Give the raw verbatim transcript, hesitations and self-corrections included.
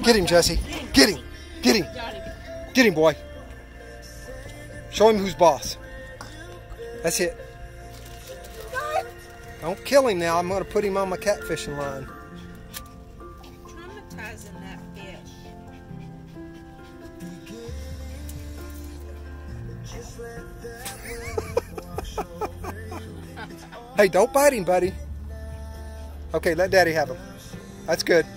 Get him, Jesse. Get him. Get him. Get him, boy. Show him who's boss. That's it. Don't kill him now. I'm going to put him on my catfishing line. Traumatizing that fish. Hey, don't bite him, buddy. Okay, let Daddy have him. That's good.